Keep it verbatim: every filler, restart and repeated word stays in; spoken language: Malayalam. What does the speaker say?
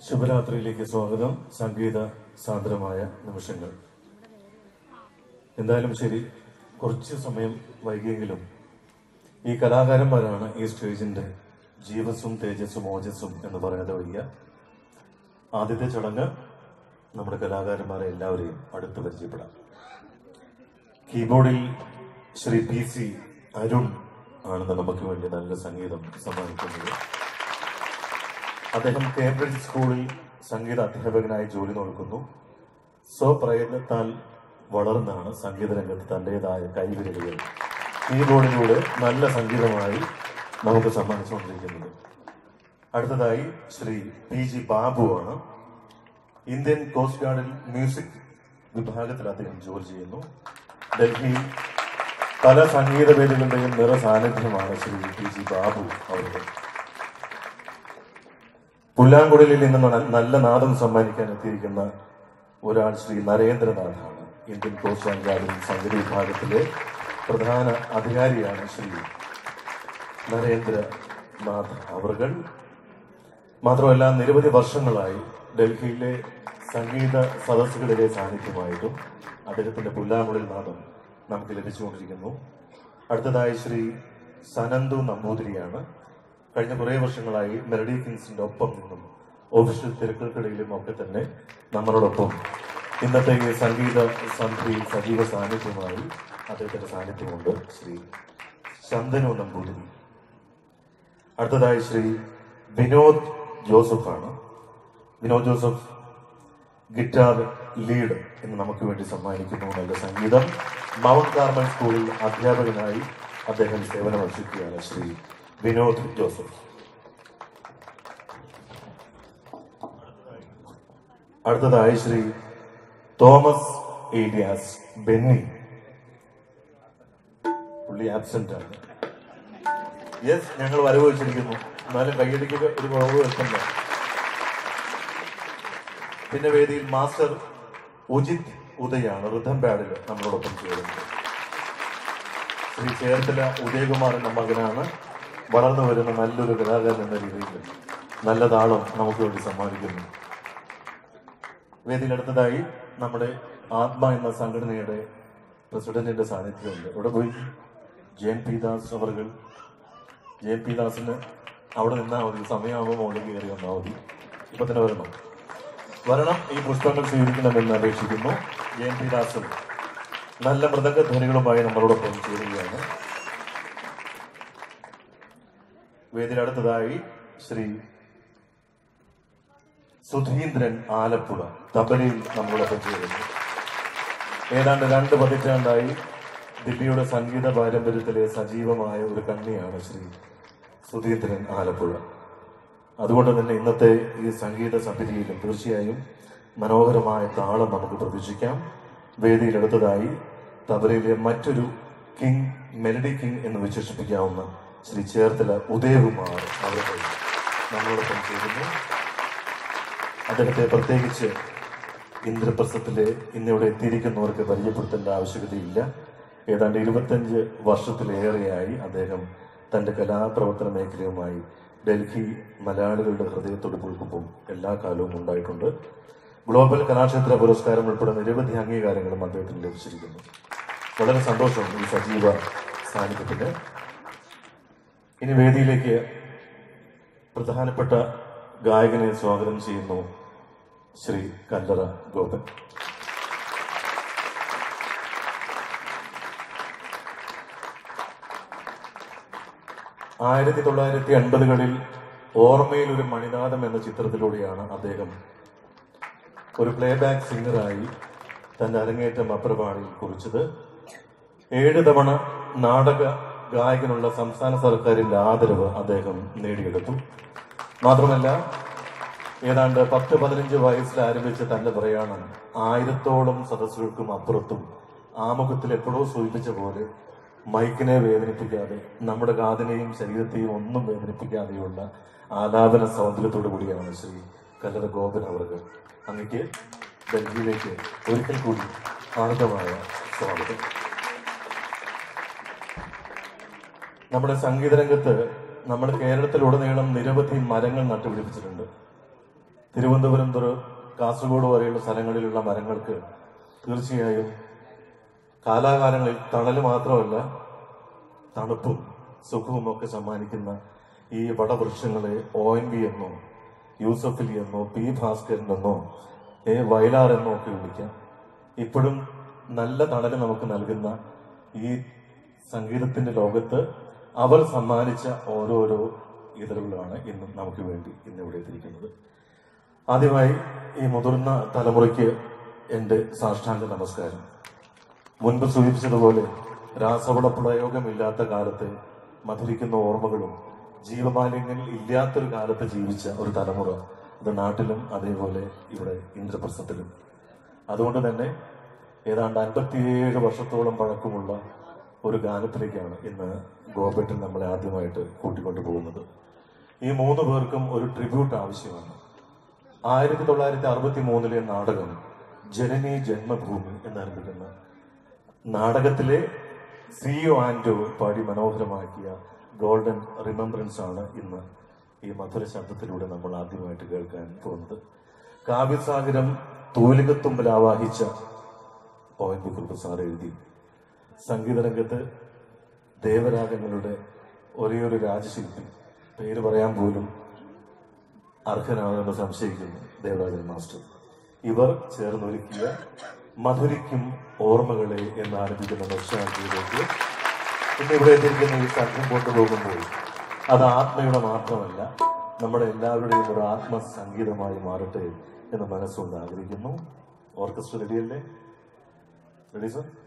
ശുഭരാത്രിയിലേക്ക് സ്വാഗതം. സംഗീത സാന്ദ്രമായ നിമിഷങ്ങൾ. എന്തായാലും ശരി, കുറച്ച് സമയം വൈകിയെങ്കിലും ഈ കലാകാരന്മാരാണ് ഈ സ്റ്റേജിന്റെ ജീവസും തേജസ്സും ഓജസ്സും എന്ന് പറയാതെ വയ്യ. ആദ്യത്തെ ചടങ്ങ് നമ്മുടെ കലാകാരന്മാരെ എല്ലാവരെയും അടുത്ത് പരിചയപ്പെടാം. കീബോർഡിൽ ശ്രീ പി സി അരുൺ ആണെന്ന് നമുക്ക് വേണ്ടി നല്ല സംഗീതം സമ്മാനിക്കുന്നത്. അദ്ദേഹം കേംബ്രിഡ്ജ് സ്കൂളിൽ സംഗീത അധ്യാപകനായി ജോലി നോക്കുന്നു. സ്വപ്രയത്നത്താൽ വളർന്നാണ് സംഗീത രംഗത്ത് തന്റേതായ കൈവിരലുകൾ കീബോർഡിലൂടെ നല്ല സംഗീതമായി നമുക്ക് സമ്മാനിച്ചുകൊണ്ടിരിക്കുന്നത്. അടുത്തതായി ശ്രീ പി ജി ബാബു ആണ്. ഇന്ത്യൻ കോസ്റ്റ് ഗാർഡിൽ മ്യൂസിക് വിഭാഗത്തിൽ അദ്ദേഹം ജോലി ചെയ്യുന്നു. ഡൽഹിയിൽ പല സംഗീത വേദികളുടെയും നിറ സാന്നിധ്യമാണ് ശ്രീ പി ജി ബാബു അവരുടെ. പുല്ലാങ്കുഴലിൽ നിന്ന് നല്ല നാദം സമ്മാനിക്കാൻ എത്തിയിരിക്കുന്ന ഒരാൾ ശ്രീ നരേന്ദ്രനാഥാണ്. ഇന്ത്യൻ കോസ്റ്റ് ഗാർഡിൽ സംഗീത വിഭാഗത്തിലെ പ്രധാന അധികാരിയാണ് ശ്രീ നരേന്ദ്രനാഥ് അവർകൾ. മാത്രമല്ല നിരവധി വർഷങ്ങളായി ഡൽഹിയിലെ സംഗീത സദസ്സുകളിലെ സാന്നിധ്യമായിട്ടും അദ്ദേഹത്തിന്റെ പുല്ലാങ്കുഴൽ നാദം നമുക്ക് ലഭിച്ചുകൊണ്ടിരിക്കുന്നു. അടുത്തതായി ശ്രീ സനന്ദു നമ്പൂതിരിയാണ്. കഴിഞ്ഞ കുറേ വർഷങ്ങളായി മെലഡി കിങ്സിന്റെ ഒപ്പം നിന്നും ഒഫീഷ്യൽ തിരക്കുകൾക്കിടയിലും ഒക്കെ തന്നെ നമ്മളോടൊപ്പം ഇന്നത്തെ ഈ സംഗീത സന്ധ്യയിൽ സജീവ സാന്നിധ്യമായി അദ്ദേഹത്തിന്റെ സാന്നിധ്യമുണ്ട് ശ്രീ ശന്തനു നമ്പൂതിരി. അടുത്തതായി ശ്രീ വിനോദ് ജോസഫാണ്. വിനോദ് ജോസഫ് ഗിറ്റാർ ലീഡ് എന്ന് നമുക്ക് വേണ്ടി സമ്മാനിക്കുന്നു നല്ല സംഗീതം. മൗണ്ട് കാർമൽ സ്കൂളിൽ അധ്യാപകനായി അദ്ദേഹം സേവനമനുഷ്ഠിക്കുകയാണ് ശ്രീ വിനോദ് ജോസഫ്. അടുത്തതായി ശ്രീ തോമസ് ഏലിയാസ് ബെന്നി. പുള്ളി ആബ്സെന്റ് ആണ്. യെസ്, ഞങ്ങൾ വരവ് വെച്ചിരിക്കുന്നു, എന്നാലും കൈയടിക്ക് ഒരു കുറവ് വെക്കണ്ട. പിന്നെ വേദിയിൽ മാസ്റ്റർ ഉജിത് ഉദയാണ് ഋതം പാഡിൽ നമ്മളോടൊപ്പം ചേരുന്നത്. ശ്രീ ചേർത്തല ഉദയകുമാർ എന്ന മകനാണ്. വളർന്നു വരുന്ന നല്ലൊരു കലാകാരൻ എന്ന രീതിയിൽ നല്ല താളം നമുക്ക് വേണ്ടി സമ്മാനിക്കുന്നു. വേദിയിലടുത്തതായി നമ്മുടെ ആത്മ എന്ന സംഘടനയുടെ പ്രസിഡന്റിന്റെ സാന്നിധ്യമുണ്ട്. ഇവിടെ പോയി ജയൻ പി ദാസ് അവർകൾ. ജയൻ പി ദാസിന് അവിടെ നിന്നാൽ മതി, സമയമാകുമ്പോൾ മുകളിൽ കയറി വന്നാൽ മതി. ഇപ്പൊ തന്നെ വരണം വരണം ഈ പുഷ്പങ്ങൾ സ്വീകരിക്കണമെന്ന് അപേക്ഷിക്കുന്നു. ജയൻ പി ദാസും നല്ല മൃദംഗ ധ്വനികളുമായി നമ്മളോടൊപ്പം ചേരുകയാണ്. വേദിയിലടുത്തതായി ശ്രീ സുധീന്ദ്രൻ ആലപ്പുഴ തബലയിൽ നമ്മളോടൊപ്പം ചേരുന്നു. ഏതാണ്ട് രണ്ട് പതിറ്റാണ്ടായി ദില്ലിയുടെ സംഗീത പാരമ്പര്യത്തിലെ സജീവമായ ഒരു കണ്ണിയാണ് ശ്രീ സുധീന്ദ്രൻ ആലപ്പുഴ. അതുകൊണ്ട് തന്നെ ഇന്നത്തെ ഈ സംഗീത സമിതിയിലും തീർച്ചയായും മനോഹരമായ താളം നമുക്ക് പ്രതീക്ഷിക്കാം. വേദിയിലെടുത്തതായി തബലയിലെ മറ്റൊരു കിങ്, മെലഡി കിങ് എന്ന് വിശേഷിപ്പിക്കാവുന്ന ശ്രീ ചേർത്തല ഉദയകുമാർ അവർ നമ്മളോടൊപ്പം ചേരുന്നു. അദ്ദേഹത്തെ പ്രത്യേകിച്ച് ഇന്ദ്രപ്രസ്ഥത്തിലെ ഇന്നിവിടെ എത്തിയിരിക്കുന്നവർക്ക് പരിചയപ്പെടുത്തേണ്ട ആവശ്യകതയില്ല. ഏതാണ്ട് ഇരുപത്തഞ്ച് വർഷത്തിലേറെയായി അദ്ദേഹം തന്റെ കലാപ്രവർത്തന മേഖലയുമായി ഡൽഹി മലയാളികളുടെ ഹൃദയത്തോടൊപ്പം എല്ലാ കാലവും ഉണ്ടായിട്ടുണ്ട്. ഗ്ലോബൽ കലാക്ഷേത്ര പുരസ്കാരം ഉൾപ്പെടെ നിരവധി അംഗീകാരങ്ങളും അദ്ദേഹത്തിന് ലഭിച്ചിരിക്കുന്നു. വളരെ സന്തോഷം ഈ സജീവ സാന്നിധ്യത്തിന്. ഇനി വേദിയിലേക്ക് പ്രധാനപ്പെട്ട ഗായകനെ സ്വാഗതം ചെയ്യുന്നു ശ്രീ കല്ലറ ഗോപൻ. ആയിരത്തി തൊള്ളായിരത്തി അൻപതുകളിൽ ഓർമ്മയിൽ ഒരു മണിനാദം എന്ന ചിത്രത്തിലൂടെയാണ് അദ്ദേഹം ഒരു പ്ലേബാക്ക് സിംഗറായി തന്റെ അരങ്ങേറ്റം അപ്രപാടിയിൽ കുറിച്ചത്. ഏഴ് തവണ നാടക ഗായകനുള്ള സംസ്ഥാന സർക്കാരിന്റെ ആദരവ് അദ്ദേഹം നേടിയെടുത്തു. മാത്രമല്ല ഏതാണ്ട് പത്ത് പതിനഞ്ച് വയസ്സിൽ ആരംഭിച്ച തന്റെ പ്രയാണം ആയിരത്തോളം സദസ്സുകൾക്കും അപ്പുറത്തും ആമുഖത്തിൽ എപ്പോഴോ സൂചിപ്പിച്ച പോലെ മൈക്കിനെ വേദനിപ്പിക്കാതെ നമ്മുടെ കാതിനെയും ശരീരത്തെയും ഒന്നും വേദനിപ്പിക്കാതെയുള്ള ആലാപന സൗന്ദര്യത്തോടു കൂടിയാണ് ശ്രീ കല്ലറ ഗോപൻ അവർക്ക്. അങ്ങക്ക് ഡൽഹിയിലേക്ക് ഒരിക്കൽ കൂടി ആർദ്രമായ സ്വാഗതം. നമ്മുടെ സംഗീത രംഗത്ത് നമ്മൾ കേരളത്തിലുടനീളം നിരവധി മരങ്ങൾ നട്ടുപിടിപ്പിച്ചിട്ടുണ്ട്. തിരുവനന്തപുരം തൊട്ട് കാസർഗോഡ് വരെയുള്ള സ്ഥലങ്ങളിലുള്ള മരങ്ങൾക്ക് തീർച്ചയായും കാലാകാലങ്ങളിൽ തണല് മാത്രമല്ല തണുപ്പും സുഖവും ഒക്കെ സമ്മാനിക്കുന്ന ഈ വടവൃക്ഷങ്ങളെ ഒ എൻ വി എന്നോ യൂസഫലി എന്നോ പി ഭാസ്കരൻ എന്നോ എ വയലാർ എന്നോ ഒക്കെ വിളിക്കാം. ഇപ്പോഴും നല്ല തണല് നമുക്ക് നൽകുന്ന ഈ സംഗീതത്തിന്റെ ലോകത്ത് അവർ സമ്മാനിച്ച ഓരോരോ ഇതളുകളാണ് ഇന്നും നമുക്ക് വേണ്ടി ഇന്നിവിടെ എത്തിയിരിക്കുന്നത്. ആദ്യമായി ഈ മുതിർന്ന തലമുറയ്ക്ക് എൻ്റെ സാഷ്ടാംഗ നമസ്കാരം. മുൻപ് സൂചിപ്പിച്ചതുപോലെ രാസവള പ്രയോഗമില്ലാത്ത കാലത്ത് മധുരിക്കുന്ന ഓർമ്മകളും ജീവമാലിന്യങ്ങൾ ഇല്ലാത്തൊരു കാലത്ത് ജീവിച്ച ഒരു തലമുറ ഇത് നാട്ടിലും അതേപോലെ ഇവിടെ ഇന്ദ്രപ്രസ്ഥത്തിലും. അതുകൊണ്ട് തന്നെ ഏതാണ്ട് അൻപത്തിയേഴ് വർഷത്തോളം പഴക്കമുള്ള ഒരു ഗാനത്തിലേക്കാണ് ഇന്ന് ഗോപേട്ടൻ നമ്മളെ ആദ്യമായിട്ട് കൂട്ടിക്കൊണ്ടു പോകുന്നത്. ഈ മൂന്ന് പേർക്കും ഒരു ട്രിബ്യൂട്ട് ആവശ്യമാണ്. ആയിരത്തി തൊള്ളായിരത്തി അറുപത്തി മൂന്നിലെ നാടകം ജനനി ജന്മഭൂമി എന്നാരംഭിക്കുന്ന നാടകത്തിലെ സിഒ ആൻഡോ പാടി മനോഹരമാക്കിയ ഗോൾഡൻ റിമംബറൻസ് ആണ് ഇന്ന് ഈ മധുര ശബ്ദത്തിലൂടെ നമ്മൾ ആദ്യമായിട്ട് കേൾക്കാൻ പോകുന്നത്. കാവ്യസാഗരം തൂലികത്തുമ്പിൽ ആവാഹിച്ച O N V Kurup sir എഴുതി സംഗീതരംഗത്ത് ദേവരാഗങ്ങളുടെ ഒരേയൊരു രാജശില്പി, പേര് പറയാൻ പോലും അർഹനാണെന്ന് സംശയിക്കുന്നു, ദേവരാജൻ മാസ്റ്റർ. ഇവർ ചേർന്നൊരുക്കിയ മധുരിക്കും ഓർമ്മകളെ എന്നാരംഭിക്കുന്ന നൊസ്റ്റാൾജിയയിലേക്ക് ഇന്ന് ഇവിടെ എത്തിയിരിക്കുന്ന ഈ സംഘം കൊണ്ടുപോകുമ്പോൾ അത് ആത്മയുടെ മാത്രമല്ല നമ്മുടെ എല്ലാവരുടെയും ഒരു ആത്മസംഗീതമായി മാറട്ടെ എന്ന് മനസ്സുകൊണ്ട് ആഗ്രഹിക്കുന്നു. ഓർക്കസ്ട്ര റെഡിയല്ലേ? Ready sir?